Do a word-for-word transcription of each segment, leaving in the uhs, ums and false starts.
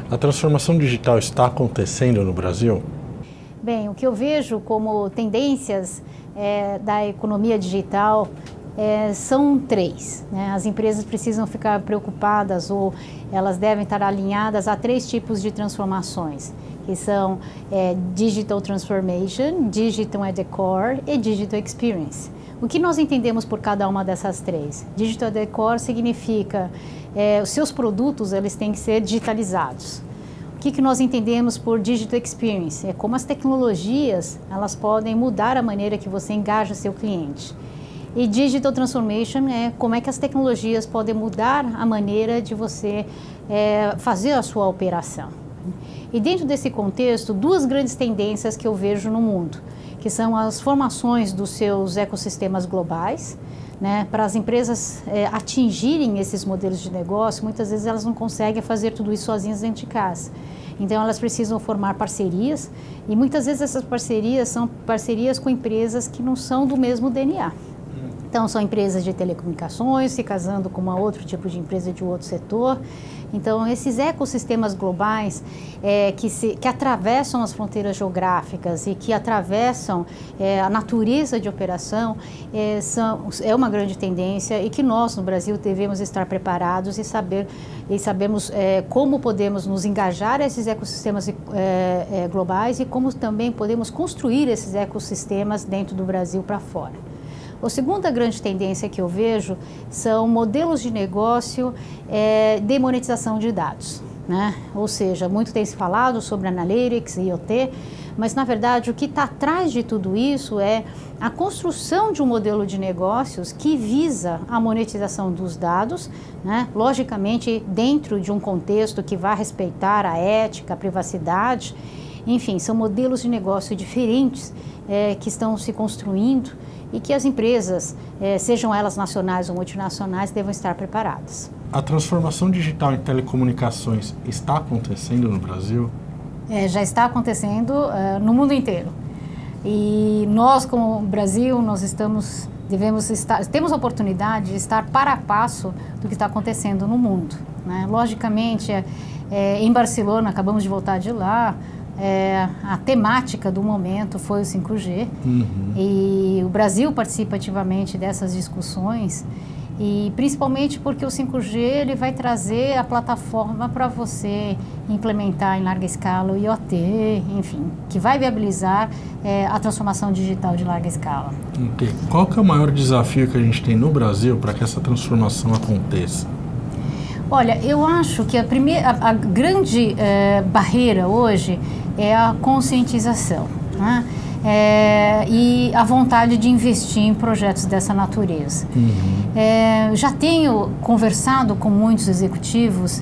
A transformação digital está acontecendo no Brasil? Bem, o que eu vejo como tendências é, da economia digital é, são três, né? As empresas precisam ficar preocupadas ou elas devem estar alinhadas a três tipos de transformações, que são é, Digital Transformation, Digital at the Core e Digital Experience. O que nós entendemos por cada uma dessas três? Digital at the Core significa é, os seus produtos eles têm que ser digitalizados. O que, que nós entendemos por Digital Experience? É como as tecnologias elas podem mudar a maneira que você engaja seu cliente. E Digital Transformation é como é que as tecnologias podem mudar a maneira de você é, fazer a sua operação. E dentro desse contexto, duas grandes tendências que eu vejo no mundo, que são as formações dos seus ecossistemas globais, né, para as empresas é, atingirem esses modelos de negócio, muitas vezes elas não conseguem fazer tudo isso sozinhas dentro de casa. Então elas precisam formar parcerias e muitas vezes essas parcerias são parcerias com empresas que não são do mesmo D N A. Então são empresas de telecomunicações se casando com uma outro tipo de empresa de outro setor. Então esses ecossistemas globais é, que, se, que atravessam as fronteiras geográficas e que atravessam é, a natureza de operação é, são, é uma grande tendência e que nós no Brasil devemos estar preparados e saber e sabemos é, como podemos nos engajar a esses ecossistemas é, é, globais e como também podemos construir esses ecossistemas dentro do Brasil para fora. A segunda grande tendência que eu vejo são modelos de negócio é, de monetização de dados, né? Ou seja, muito tem se falado sobre Analytics e I O T, mas na verdade o que está atrás de tudo isso é a construção de um modelo de negócios que visa a monetização dos dados, né? Logicamente dentro de um contexto que vai respeitar a ética, a privacidade, enfim, são modelos de negócio diferentes é, que estão se construindo e que as empresas, eh, sejam elas nacionais ou multinacionais, devam estar preparadas. A transformação digital em telecomunicações está acontecendo no Brasil? É, já está acontecendo uh, no mundo inteiro. E nós, como Brasil, nós estamos, devemos estar, temos a oportunidade de estar para a passo do que está acontecendo no mundo, né? Logicamente, é, é, em Barcelona, acabamos de voltar de lá, É, a temática do momento foi o cinco G, uhum. E o Brasil participa ativamente dessas discussões e principalmente porque o cinco G ele vai trazer a plataforma para você implementar em larga escala o I O T, enfim, que vai viabilizar é, a transformação digital de larga escala. Okay. Qual que é o maior desafio que a gente tem no Brasil para que essa transformação aconteça? Olha, eu acho que a, primeira, a, a grande é, barreira hoje é a conscientização, né? É, e a vontade de investir em projetos dessa natureza. Uhum. É, já tenho conversado com muitos executivos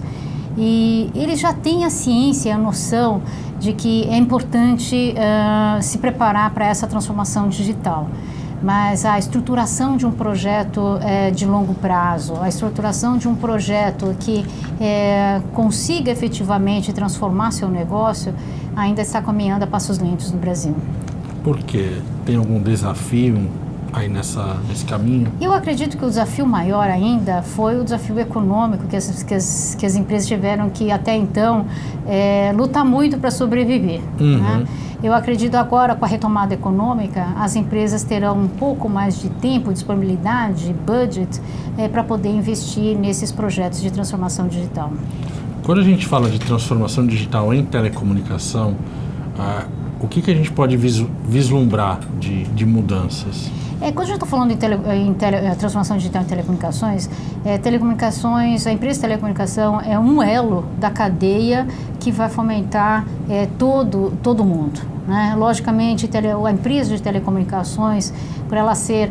e eles já têm a ciência, a noção de que é importante uh, se preparar para essa transformação digital. Mas a estruturação de um projeto é, de longo prazo, a estruturação de um projeto que é, consiga efetivamente transformar seu negócio, ainda está caminhando a passos lentos no Brasil. Por quê? Tem algum desafio aí nessa, nesse caminho? Eu acredito que o desafio maior ainda foi o desafio econômico que as, que as, que as empresas tiveram que até então é, lutar muito para sobreviver. Uhum. Né? Eu acredito agora, com a retomada econômica, as empresas terão um pouco mais de tempo, disponibilidade, budget, é, para poder investir nesses projetos de transformação digital. Quando a gente fala de transformação digital em telecomunicação, ah, o que, que a gente pode vislumbrar de, de mudanças? É, quando a gente está falando em, tele, em tele, transformação digital em telecomunicações, é, telecomunicações, a empresa de telecomunicação é um elo da cadeia que vai fomentar é, todo, todo mundo, né? Logicamente, tele, a empresa de telecomunicações, por ela ser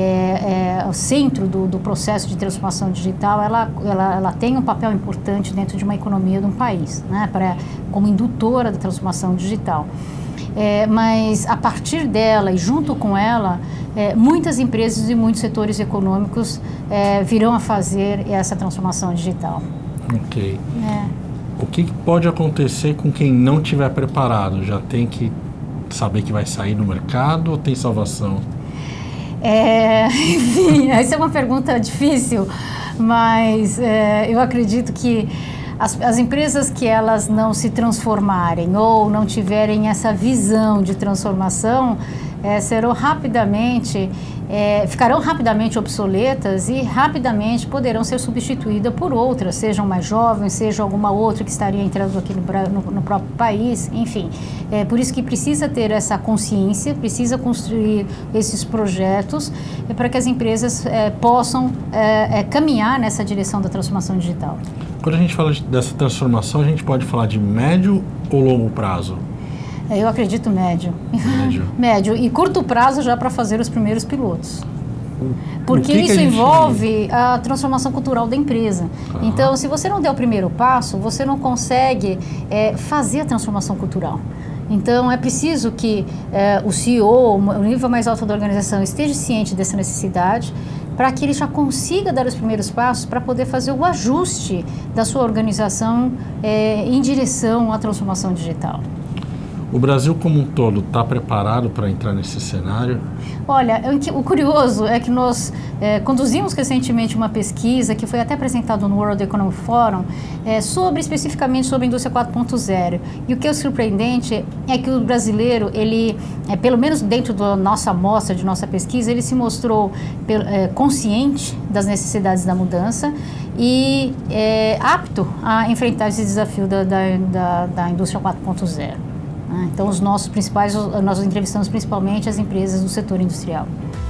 é, é, o centro do, do processo de transformação digital, ela, ela, ela tem um papel importante dentro de uma economia de um país, né? Pra, como indutora da transformação digital. É, mas a partir dela e junto com ela, é, muitas empresas e muitos setores econômicos é, virão a fazer essa transformação digital. Ok. É. O que pode acontecer com quem não estiver preparado? Já tem que saber que vai sair no mercado ou tem salvação? É, enfim, essa é uma pergunta difícil, mas é, eu acredito que as, as empresas que elas não se transformarem ou não tiverem essa visão de transformação, é, serão rapidamente, é, ficarão rapidamente obsoletas e rapidamente poderão ser substituídas por outras, sejam mais jovens, seja alguma outra que estaria entrando aqui no, no, no próprio país, enfim. É por isso que precisa ter essa consciência, precisa construir esses projetos é, para que as empresas é, possam é, é, caminhar nessa direção da transformação digital. Quando a gente fala dessa transformação, a gente pode falar de médio ou longo prazo? Eu acredito médio. Médio. Médio. E curto prazo já para fazer os primeiros pilotos. Porque que que isso a gente... envolve a transformação cultural da empresa. Ah. Então, se você não der o primeiro passo, você não consegue é, fazer a transformação cultural. Então, é preciso que é, o C E O, o nível mais alto da organização, esteja ciente dessa necessidade, para que ele já consiga dar os primeiros passos para poder fazer o ajuste da sua organização é, em direção à transformação digital. O Brasil como um todo está preparado para entrar nesse cenário? Olha, o curioso é que nós é, conduzimos recentemente uma pesquisa que foi até apresentada no World Economic Forum é, sobre, especificamente sobre a indústria quatro ponto zero. E o que é surpreendente é que o brasileiro, ele, é, pelo menos dentro da nossa amostra, de nossa pesquisa, ele se mostrou é, consciente das necessidades da mudança e é, apto a enfrentar esse desafio da, da, da, da indústria quatro ponto zero. Então, os nossos principais, nós entrevistamos principalmente as empresas do setor industrial.